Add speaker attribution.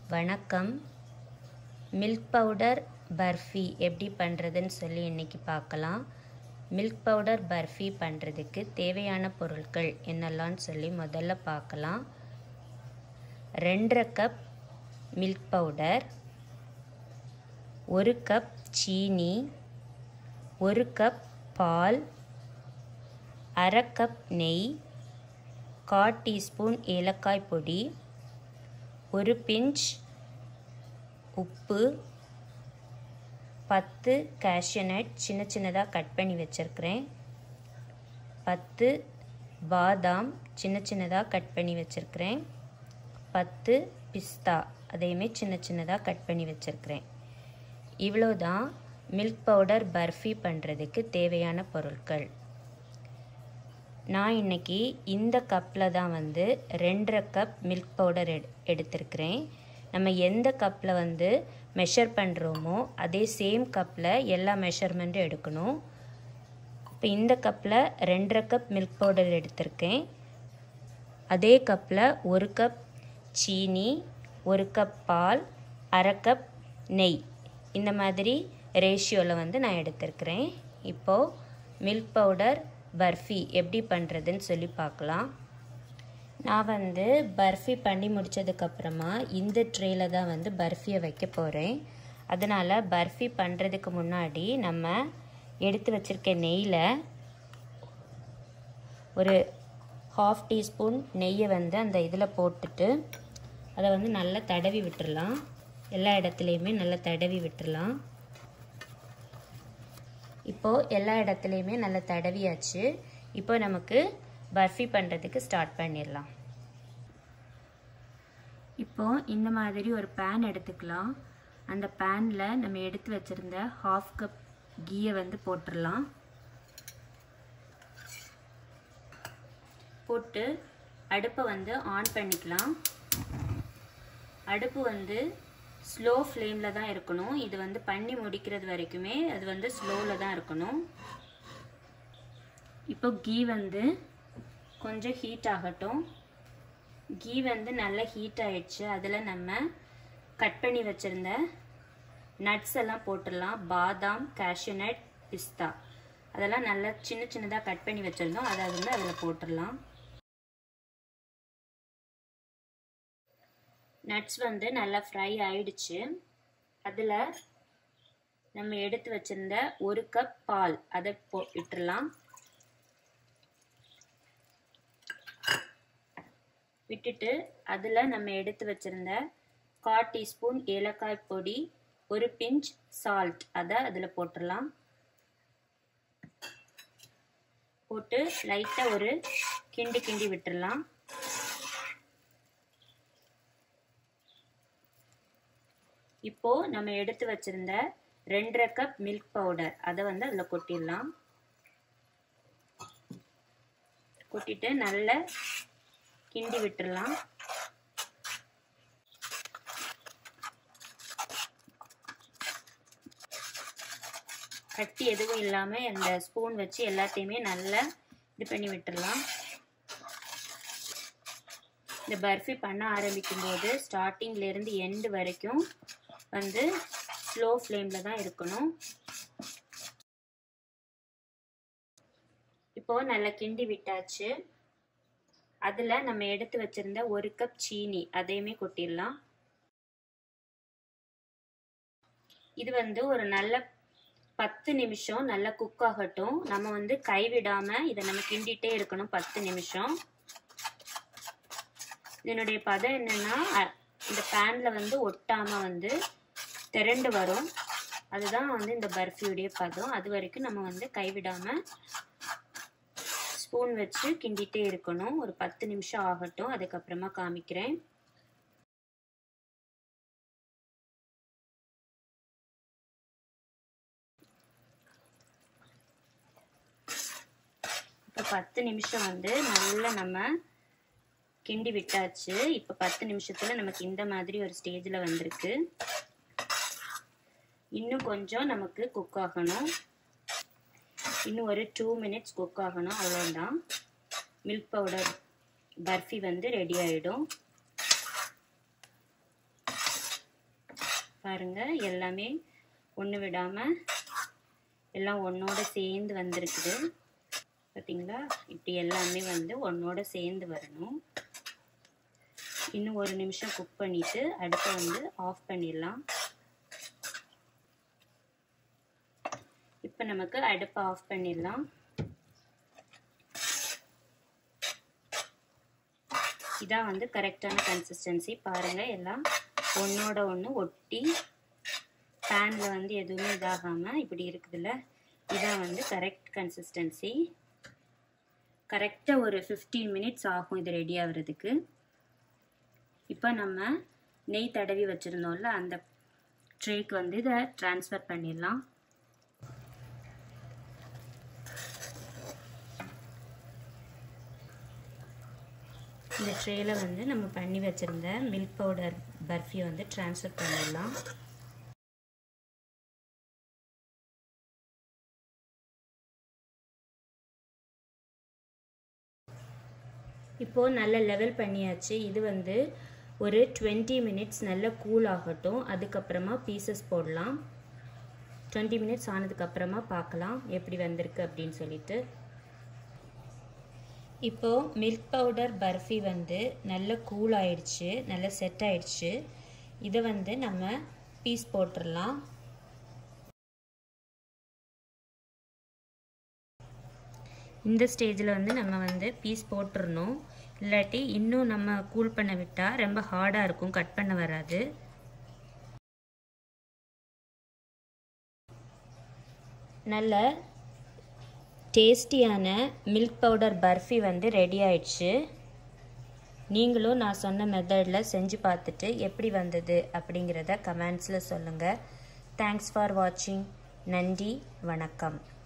Speaker 1: வணக்கம். Milk powder barfi எப்படி பண்ணுறதுன்னு சொல்லி இன்றைக்கி பார்க்கலாம். மில்க் பவுடர் பர்ஃபி பண்ணுறதுக்கு தேவையான பொருட்கள் என்னெல்லாம்னு சொல்லி முதல்ல பார்க்கலாம். 2.5 கப் மில்க் பவுடர், 1 கப் சீனி, 1 கப் பால், அரை கப் நெய், 1/4 டீஸ்பூன் ஏலக்காய் பொடி, 1 பிஞ்ச் உப்பு, 10 கேஷ்யூ நட் சின்ன சின்னதாக கட் பண்ணி வச்சுருக்கிறேன், 10 பாதாம் சின்ன சின்னதாக கட் பண்ணி வச்சுருக்கிறேன், 10 பிஸ்தா அதையுமே சின்ன சின்னதாக கட் பண்ணி வச்சுருக்கிறேன். இவ்வளோதான் மில்க் பவுடர் பர்ஃபி பண்ணுறதுக்கு தேவையான பொருட்கள். நான் இன்றைக்கி இந்த கப்பில் தான் 2.5 கப் மில்க் பவுடர் எடுத்திருக்கிறேன். நம்ம எந்த கப்பில் மெஷர் பண்ணுறோமோ அதே சேம் கப்பில் எல்லா மெஷர்மெண்ட்டும் எடுக்கணும். இப்போ இந்த கப்பில் 2.5 கப் மில்க் பவுடர் எடுத்திருக்கேன். அதே கப்பில் 1 கப் சீனி, 1 கப் பால், அரை கப் நெய், இந்த மாதிரி ரேஷியோவில் நான் எடுத்திருக்கிறேன். இப்போது மில்க் பவுடர் பர்ஃபி எப்படி பண்ணுறதுன்னு சொல்லி பார்க்கலாம். நான் பர்ஃபி பண்ணி முடித்ததுக்கப்புறமா இந்த ட்ரேயில் தான் பர்ஃபியை வைக்க போகிறேன். அதனால் பர்ஃபி பண்ணுறதுக்கு முன்னாடி நம்ம எடுத்து வச்சுருக்க நெய்யில் ஒரு 1/2 டீஸ்பூன் நெய்யை அந்த இதில் போட்டுட்டு அதை நல்லா தடவி விட்டுடலாம். எல்லா இடத்துலையுமே நல்லா தடவி விட்டுடலாம். இப்போது எல்லா இடத்துலையுமே நல்லா தடவியாச்சு. இப்போ நமக்கு பர்ஃபி பண்ணுறதுக்கு ஸ்டார்ட் பண்ணிடலாம். இப்போது இந்த மாதிரி ஒரு பேன் எடுத்துக்கலாம். அந்த பேனில் நம்ம எடுத்து வச்சுருந்த 1/2 கப் கீயை போட்டுடலாம். போட்டு அடுப்பை ஆன் பண்ணிக்கலாம். அடுப்பு ஸ்லோ ஃப்ளேமில் தான் இருக்கணும். இது பண்ணி முடிக்கிறது வரைக்குமே அது ஸ்லோவில் தான் இருக்கணும். இப்போ கீ கொஞ்சம் ஹீட் ஆகட்டும். கீ நல்லா ஹீட் ஆயிடுச்சு. அதில் நம்ம கட் பண்ணி வச்சுருந்த நட்ஸ் எல்லாம் போட்டுடலாம். பாதாம், கேஷ்யூ நட், பிஸ்தா அதெல்லாம் நல்லா சின்ன சின்னதாக கட் பண்ணி வச்சுருந்தோம். அதை அதில் போட்டுடலாம். நட்ஸ் நல்லா ஃப்ரை ஆயிடுச்சு. அதில் நம்ம எடுத்து வச்சிருந்த 1 கப் பால் அதை விட்டுடலாம். விட்டுட்டு அதில் நம்ம எடுத்து வச்சிருந்த 1/4 டீஸ்பூன் ஏலக்காய் பொடி, 1 பிஞ்ச் சால்ட் அதை அதில் போட்டுடலாம். போட்டு லைட்டாக ஒரு கிண்டி விட்டுடலாம். இப்போது நம்ம எடுத்து வச்சிருந்த 2.5 கப் மில்க் பவுடர் அதை அதில் கொட்டிடலாம். கொட்டிட்டு நல்லா கிண்டி விட்டுடலாம். கட்டி எதுவும் இல்லாமல் அந்த ஸ்பூன் வச்சு எல்லாத்தையுமே நல்லா இது பண்ணி விட்டுடலாம். இந்த பர்ஃபி பண்ண ஆரம்பிக்கும் போது ஸ்டார்டிங்லேருந்து எண்டு வரைக்கும் ஸ்லோ ஃப்ளேமில் தான் இருக்கணும். இப்போது நல்லா கிண்டி விட்டாச்சு. அதில் நம்ம எடுத்து வச்சிருந்த 1 கப் சீனி அதையுமே கொட்டிடலாம். இது ஒரு நல்ல 10 நிமிஷம் நல்லா குக் ஆகட்டும். நம்ம கைவிடாமல் இதை நம்ம கிண்டிகிட்டே இருக்கணும் 10 நிமிஷம். இதனுடைய பதம் என்னன்னா, இந்த பேனில் ஒட்டாமல் திரண்டு வரும். அதுதான் இந்த பர்ஃபியுடைய பதம். அது வரைக்கும் நம்ம கைவிடாமல் ஸ்பூன் வச்சு கிண்டிகிட்டே இருக்கணும். ஒரு 10 நிமிஷம் ஆகட்டும். அதுக்கப்புறமா காமிக்கிறேன். இப்போ 10 நிமிஷம் நல்லா நம்ம கிண்டி விட்டாச்சு. இப்போ 10 நிமிஷத்தில் நமக்கு இந்த மாதிரி ஒரு ஸ்டேஜில் வந்திருக்கு. இன்னும் கொஞ்சம் நமக்கு குக் ஆகணும். இன்னும் ஒரு 2 மினிட்ஸ் குக் ஆகணும். அவ்வளோதான். மில்க் பவுடர் பர்ஃபி ரெடி ஆகிடும். பாருங்கள், எல்லாமே ஒன்று விடாமல் எல்லாம் ஒன்றோட சேர்ந்து வந்திருக்குது. பார்த்தீங்களா? இப்படி எல்லாமே வந்து ஒன்றோட சேர்ந்து வரணும். இன்னும் ஒரு நிமிஷம் குக் பண்ணிவிட்டு அடுப்பை வந்து ஆஃப் பண்ணிடலாம். இப்போ நமக்கு அடுப்பை ஆஃப் பண்ணிடலாம். இதான் வந்து கரெக்டான கன்சிஸ்டன்சி. பாருங்கள், எல்லாம் ஒன்றோட ஒன்று ஒட்டி பேனில் வந்து எதுவுமே இதாகாமல் இப்படி இருக்குதுல்ல, இதான் வந்து கரெக்ட் கன்சிஸ்டன்சி. கரெக்டாக ஒரு 15 மினிட்ஸ் ஆகும் இது ரெடி ஆகிறதுக்கு. இப்போ நம்ம நெய் தடவி வச்சுருந்தோம்ல, அந்த ட்ரேக்கு வந்து இதை ட்ரான்ஸ்ஃபர் பண்ணிடலாம். இந்த ட்ரேயில் வந்து நம்ம பண்ணி வச்சுருந்த மில்க் பவுடர் பர்ஃபி வந்து ட்ரான்ஸ்ஃபர் பண்ணிடலாம். இப்போது நல்ல லெவல் பண்ணியாச்சு. இது வந்து ஒரு 20 மினிட்ஸ் நல்ல கூல் ஆகட்டும். அதுக்கப்புறமா பீசஸ் போடலாம். 20 மினிட்ஸ் ஆனதுக்கப்புறமா பார்க்கலாம் எப்படி வந்திருக்கு அப்படின்னு சொல்லிட்டு. இப்போது மில்க் பவுடர் பர்ஃபி வந்து நல்ல கூல் ஆயிடுச்சு, நல்ல செட் ஆயிடுச்சு. இதை வந்து நம்ம பீஸ் போட்டுடலாம். இந்த ஸ்டேஜில் வந்து நம்ம வந்து பீஸ் போட்டுடணும். இல்லாட்டி இன்னும் நம்ம கூல் பண்ண விட்டால் ரொம்ப ஹார்டாக இருக்கும், கட் பண்ண வராது. நல்ல டேஸ்டியான மில்க் பவுடர் பர்ஃபி வந்து ரெடி ஆயிடுச்சு. நீங்களும் நான் சொன்ன மெத்தடில் செஞ்சு பார்த்துட்டு எப்படி வந்தது அப்படிங்கிறத கமெண்ட்ஸில் சொல்லுங்கள். தேங்க்ஸ் ஃபார் வாட்சிங். நன்றி, வணக்கம்.